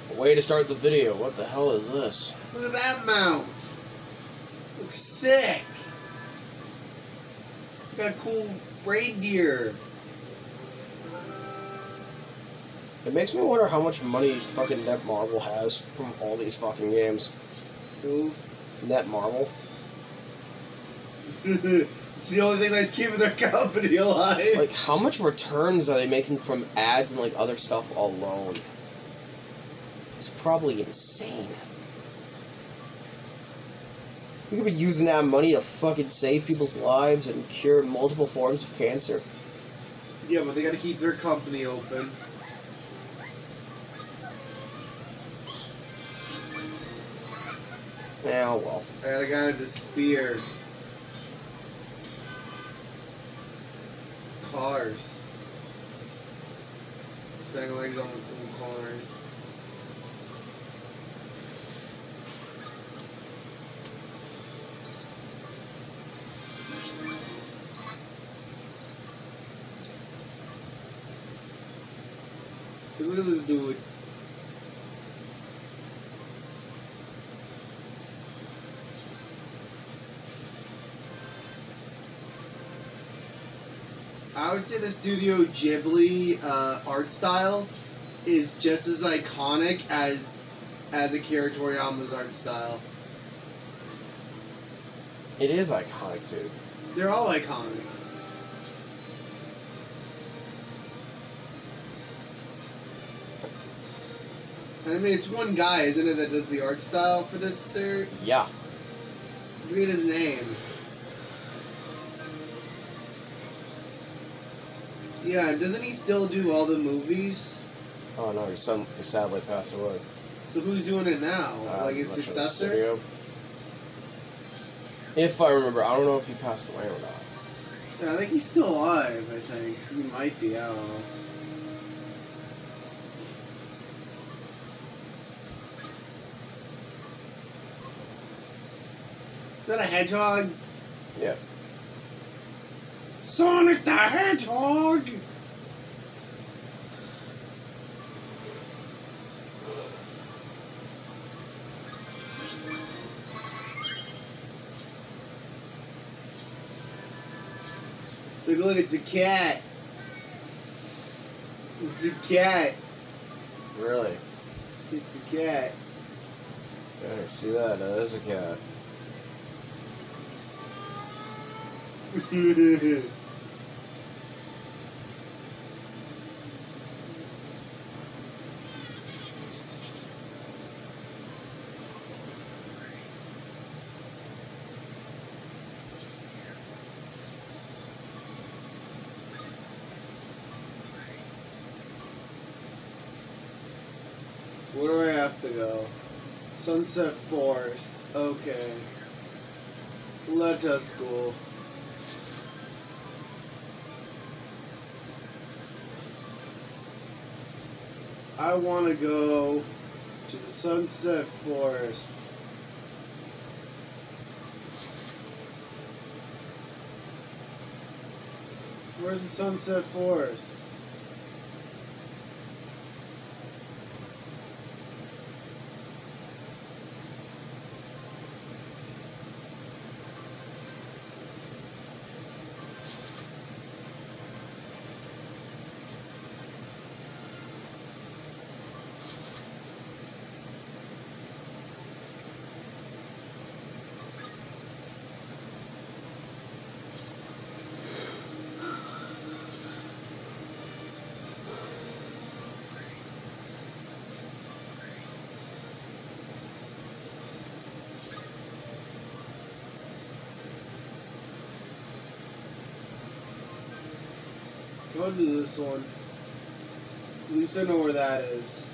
A way to start the video. What the hell is this? Look at that mount. Looks sick. Got a cool reindeer. It makes me wonder how much money fucking Netmarble has from all these fucking games. Who? Netmarble. It's the only thing that's keeping their company alive. Like, how much returns are they making from ads and, like, other stuff alone? It's probably insane. We could be using that money to fucking save people's lives and cure multiple forms of cancer. Yeah, but they gotta keep their company open. Yeah, well. I got a guy with a spear. Cars. Second legs on the cars. Look at this dude. I would say the Studio Ghibli art style is just as iconic as Akira Toriyama's art style. It is iconic, dude. They're all iconic. I mean, it's one guy, isn't it, that does the art style for this series? Yeah. I forget his name. Yeah, doesn't he still do all the movies? Oh no, he sadly passed away. So who's doing it now? Like his successor? If I remember, I don't know if he passed away or not. Yeah, I think he's still alive, I think. He might be, I don't know. Is that a hedgehog? Yeah. Sonic the Hedgehog! Look, it's a cat. It's a cat. Really? It's a cat. Yeah, see that? That is a cat. Where do I have to go? Sunset Forest. Okay. Let us go. I want to go to the Sunset Forest. Where's the Sunset Forest? I'll do this one. At least I know where that is.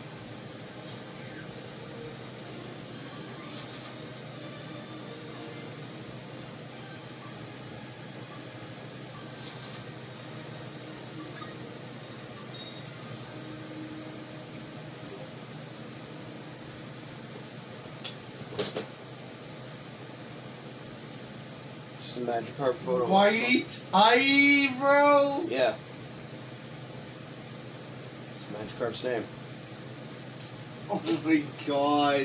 Just a Magikarp photo. Whitey Tidy, bro! Yeah. It's Magikarp's name. Oh my god.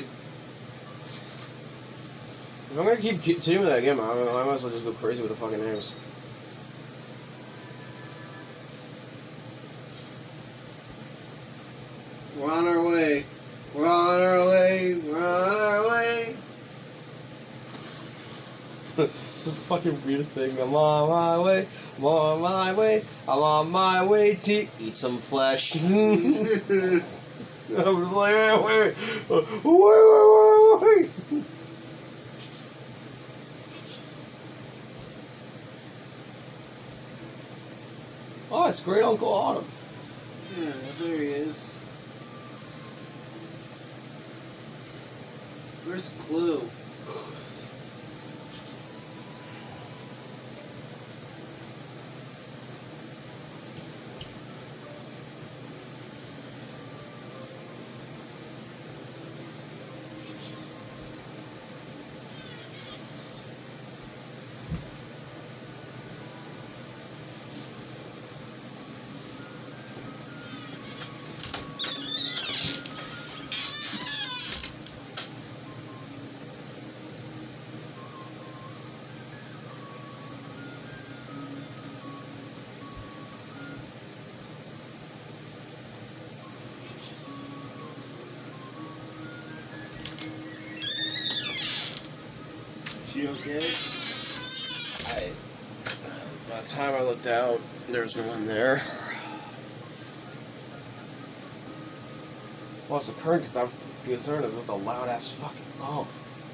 If I'm gonna keep continuing that game, I might as well just go crazy with the fucking names. We're on our way. We're on our way. We're on our way. The fucking weird thing. I'm on my way. I'm on my way. I'm on my way to eat some flesh. I was like, wait. Oh, it's Great Uncle Autumn. Yeah, there he is. Where's Clue? She okay? By the time I looked out, there was no one there. Well, it's occurring because I'm concerned with the loud ass fucking bump.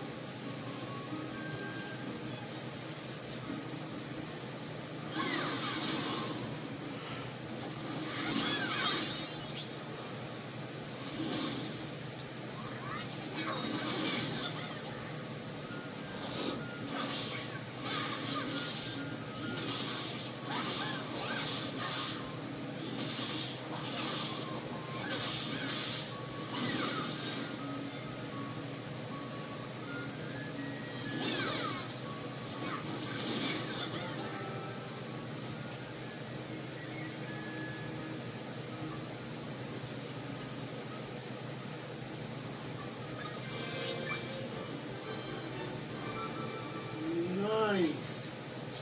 Nice.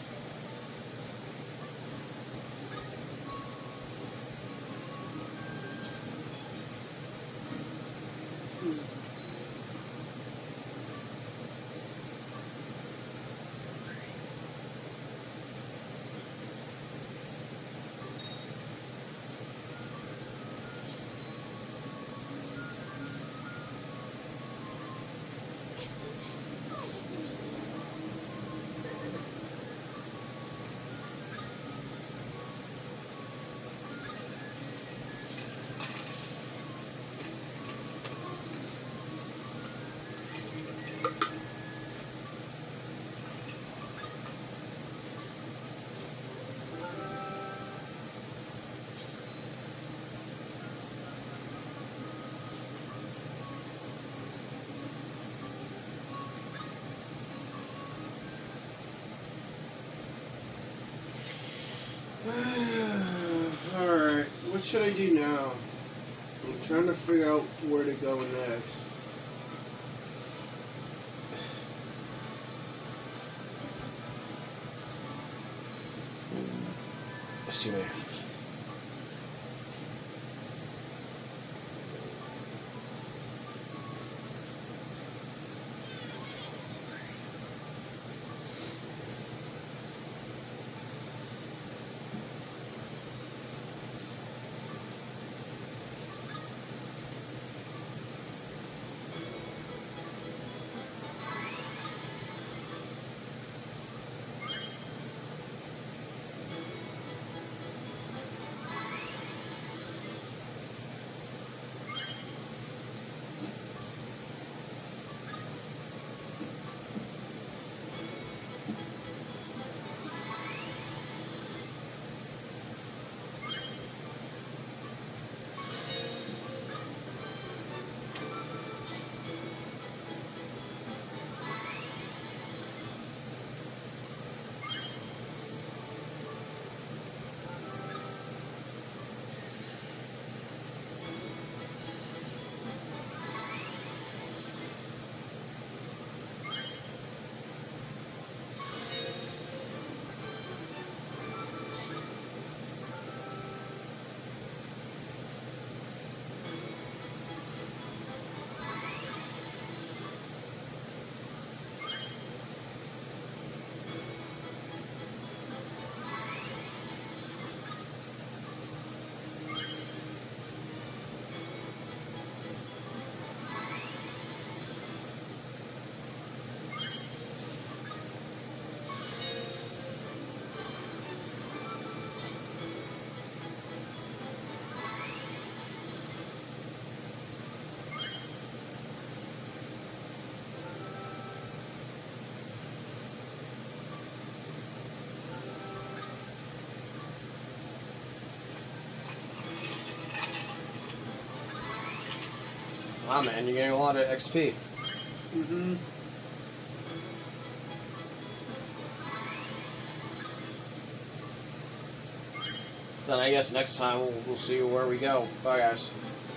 Alright, what should I do now? I'm trying to figure out where to go next. Excuse me. Wow, man, you're getting a lot of XP. Mm-hmm. Then I guess next time we'll see where we go. Bye, guys.